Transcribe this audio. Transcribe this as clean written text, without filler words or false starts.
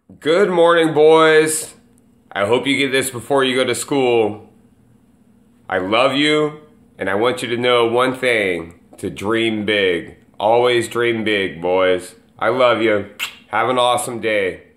Good morning, boys. I hope you get this before you go to school. I love you, and I want you to know one thing, to dream big. Always dream big, boys. I love you. Have an awesome day.